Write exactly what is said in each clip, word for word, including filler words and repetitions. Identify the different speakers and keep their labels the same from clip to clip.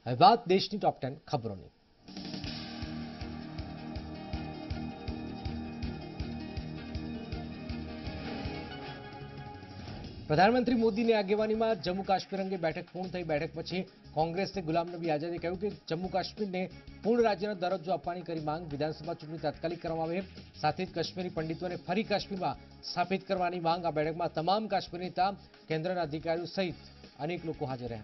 Speaker 1: હવે વાત દેશની ટોપ ટેન ખબરોની। प्रधानमंत्री मोदी ने आगेवानी में जम्मू काश्मीर अंगे बैठक पूर्ण थई। बैठक पछी कांग्रेस ने गुलाम नबी आजादे कह्युं कि जम्मू काश्मीर ने पूर्ण राज्यनो दरज्जो आपवानी करी मांग। विधानसभा चूंटणी तात्कालिक करवामां आवे, साथ ज काश्मीरी पंडितोने फरी काश्मीरमां स्थापित करवानी मांग। आ बैठकमां तमाम काश्मीरी नेता, केन्द्રના अधिकारीओ सहित अनेक लोको हाजर रह्या।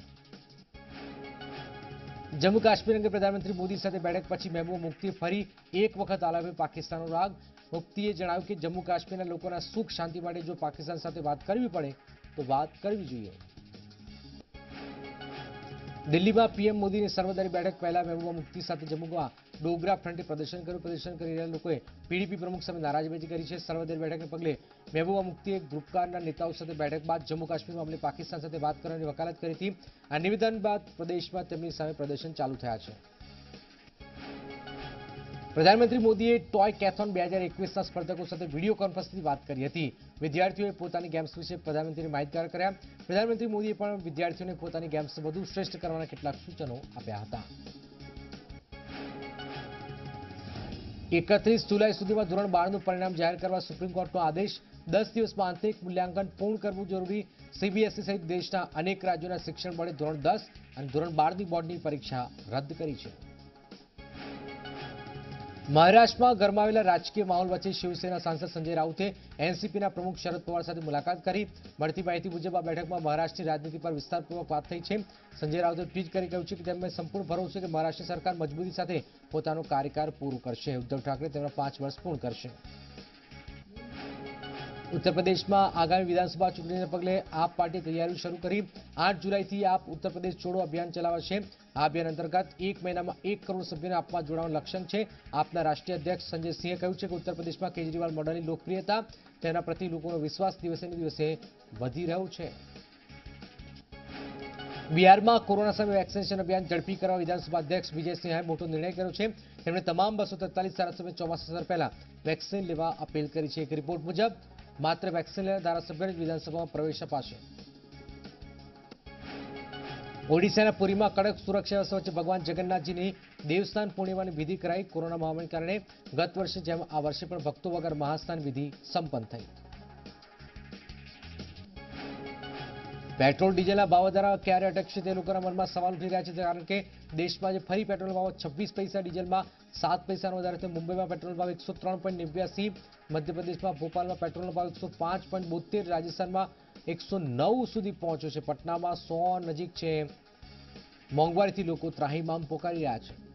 Speaker 1: जम्मू काश्मीर अंगे प्रधानमंत्री मोदी साथे बैठक पछी महबूबा मुफ्तीए फरी एक वखत आलाव्यो पाकिस्ताननो राग। मुफ्तीए जणाव्युं कि जम्मू काश्मीરના लोकोना सुख शांति माटे जो पाकिस्तान साथे वात करवी पड़े तो बात करवी जोईए। दिल्ली में पीएम मोदी की सर्वदलीय बैठक पहला महबूबा मुफ्ती साथे जम्मू में डोगरा फ्रंटे प्रदर्शन कर्युं। प्रदर्शन करी रहेला लोकोए पीडीपी प्रमुख सामे नाराजगी करी छे। सर्वदलीय बैठकने पगले महबूबा मुफ्तीए ग्रुपकाરના नेताओं साथे बैठक बाद जम्मू काश्मीर मामले पाकिस्तान साथे बात करवानी वकालत करी थी। आ निवेदन बाद प्रदेश में तेमनी सामे प्रदर्शन चालू थया छे। प्रधानमंत्री मोदीए टॉय कैथोन બે હજાર એકવીસ स्पर्धकों साथ वीडियो कॉन्फ्रेंसથી बात करी हती। विद्यार्थीओए पोतानी गेम्स विषे प्रधानमंत्रीने माहितगार कर्या। प्रधानमंत्री मोदीए पण विद्यार्थीओने पोतानी गेम्स વધુ શ્રેષ્ઠ કરવાના કેટલાક સૂચનો આપ્યા હતા। એકત્રીસ जुलाई સુધીમાં ધોરણ બાર નું પરિણામ જાહેર કરવા સુપ્રીમ કોર્ટનો આદેશ। દસ દિવસમાં આંતરિક મૂલ્યાંકન પૂર્ણ કરવું જરૂરી। सीबीएसई सहित देशના અનેક રાજ્યોના શિક્ષણ બોર્ડે ધોરણ દસ અને ધોરણ બાર ની બોર્ડની પરીક્ષા રદ કરી છે। महाराष्ट्र में गरमावेला राजकीय माहौल वच्चे शिवसेना सांसद संजय राउते एनसीपीना प्रमुख शरद पवार साथे मुलाकात करी। मळती माहिती मुजब आ बैठक में महाराष्ट्र की राजनीति पर विस्तारपूर्वक बात थई छे। संजय राउते ट्वीट करी कह्युं छे कि तेमने संपूर्ण भरोસો છે કે महाराष्ट्र सरकार मजबूती साथे पोतानो कार्यकाल पूरो करशे। उद्धव ठाकरे तेमना पांच वर्ष पूर्ण करशे। उत्तर प्रदेश में आगामी विधानसभा चूंटणी ने पगले आप पार्टी तैयारी शुरू करी। आठ जुलाई थी आप उत्तर प्रदेश छोड़ो अभियान चलावाशे। आ अभियान अंतर्गत एक महीना में एक करोड़ सभ्यों ने आपमां जोड़વાનું लक्ष्य है। आपना राष्ट्रीय अध्यक्ष संजय सिंहे કહ્યું છે કે उत्तर प्रदेश में केजरीवाल मॉडल की लोकप्रियता तेना प्रति लोकोनो विश्वास दिवसे ने दिवसे वधी રહ્યો છે। बिहार में कोरोना सामे वेक्सिनेशन अभियान झड़पी करवा विधानसभा अध्यक्ष विजय सिंहाए मोटो निर्णय कर्यो छे। તેમણે તમામ बसो तेतालीस धारासभ्य चौवालीस हजार पहला वेक्सिन लेवा अपील करी छे। एक रिपोर्ट मुजब मात्र वेक्सिन लेना धारासभ्योने ज विधानसभा में प्रवेश अपाशे। ओडिशाना पुरी में कड़क सुरक्षा व्यवस्था वच्चे भगवान जगन्नाथजी की देवस्थान पूर्णिमानी विधि कराई। कोरोना महामारी कारण गत वर्षे जेम आ वर्षे पण भक्तों वगर महास्नान विधि संपन्न थई। पेट्रोल डीजलना भाव વધારા क्यारे अटकशे ते लोकोना मनमा सवाल उठी रह्या छे, कारण के देश में फरी पेट्रोल भाव छब्बीस पैसा, डीजल में सात पैसा વધારો थयो। मुंबई में पेट्रोल भाव एक सौ त्रण पॉइंट नेव्यासी, मध्य प्रदेश में भोपाल में पेट्रोल भाव एक सौ पांच पॉइंट बोतेर, राजस्थान में एक सौ नौ सुधी पहुंच्यो छे। पटना में सौ नजीक छे। मोंघवारी थी लोको त्राहिमाम पोकारी रह्या छे।